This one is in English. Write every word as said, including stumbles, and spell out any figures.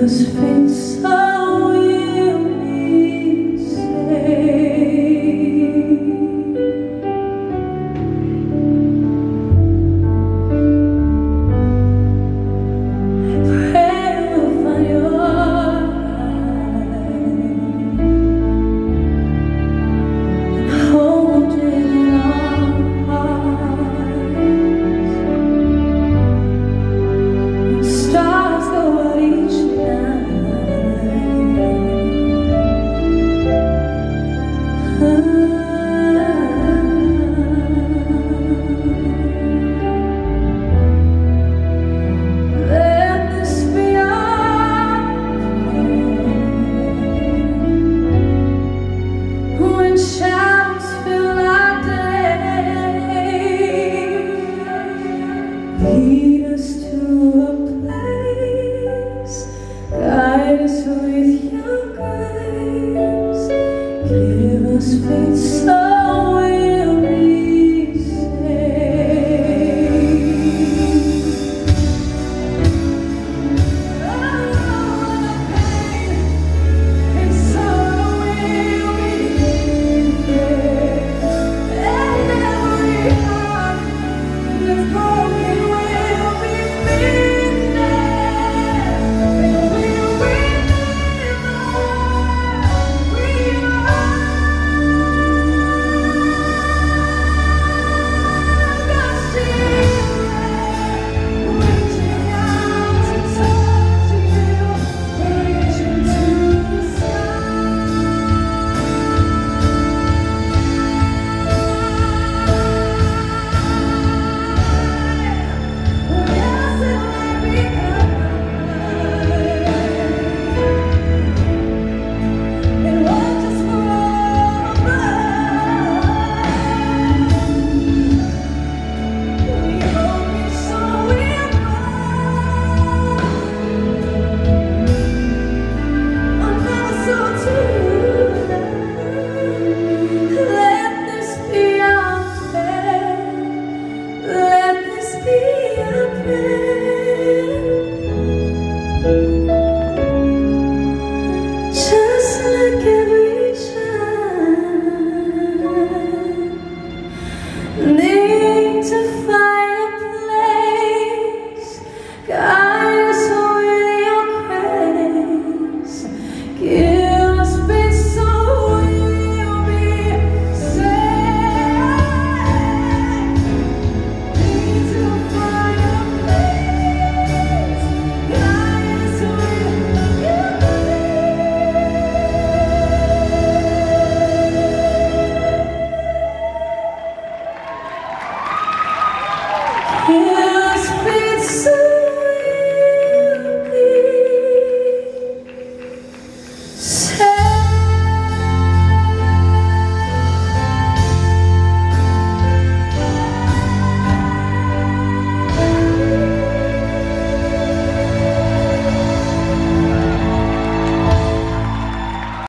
us faith, so we'll be saved. Pray we'll find your light and hold it in our hearts. When stars go out each lead us to a place, guide us with your grace, give us faith so we'll be saved. Oh, the pain and sorrow will be there, and every heart that's broken will be mended, and we'll remember we are God's children, reaching out to touch you, reaching to the just like every child, need to find a place, guide us with your grace, give us faith so we'll be saved. Need to find a place, guide us with your grace.